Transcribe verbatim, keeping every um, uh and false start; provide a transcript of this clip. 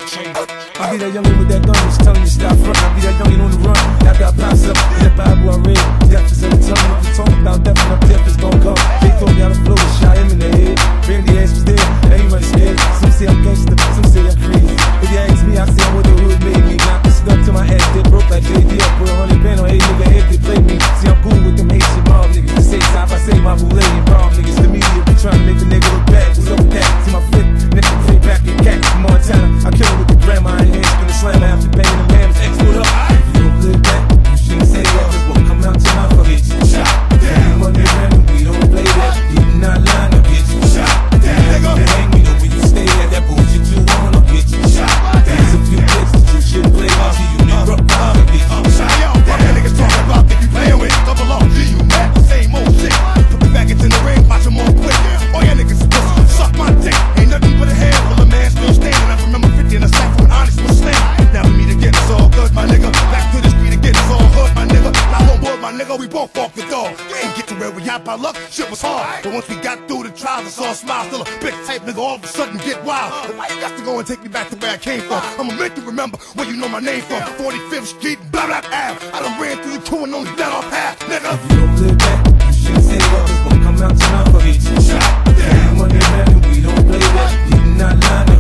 I be that youngin' with that gun that's telling you stop front. I be that youngin' on the run after I pass up in that Bible I read. Death is in the tongue. If you talk about death, and death is gon' come. They told me how to flow and shot him in the head. Randy ass was there, everybody scared. Some say I'm gangsta, some say I'm crazy. If you ask me, I say I'm what the hood made me. Knock the stuff to my ass, did broke like J D. I put a hundred band on eight nigga head, they play me. See, I'm cool with them Haitian mob niggas. They say side by side, my boule and rob niggas. The media be trying to make a nigga look bad. What's up with that? See my flip, nigga, flip back in cat from Montana. I kill it with the grandma in hand, spin the slam after banging the man. X put up. If you don't play back, you shouldn't say that. Cause what come out to my fuck, get you shot down. Money random, we don't play that. You not lying, I'll get you shot down. Hang me know where you stay at, that bullshit you want, I'll get you shot down. There's a few places you shouldn't play off, so you need rough out, I'll get you shot down. Fuck that niggas talking about if you playin' with double off, G, you mad, same old shit. Put me back into the ring, watch them all quick. All y'all niggas is pussy, suck my dick. Ain't nothing but a handful of man still standing. I remember fifty in a sack from an honest was slang. Now we meet again, it's all good, my nigga. Back to the street again, it's all hood, my nigga. Now on board, my nigga, we both walk the dog. Ain't get to where we at by luck, shit was hard. But once we got through the trials, it's all smiles. Still a big type nigga, all of a sudden get wild. But why you got to go and take me back to where I came from? I'ma make you remember where you know my name from. forty-fifth Street, blah blah Ave. I done ran through the two and only down off half, nigga. If you don't live back, you shouldn't say that. Cause what come out to my fuck, get you shot down. Money man, we don't play that. You not lying.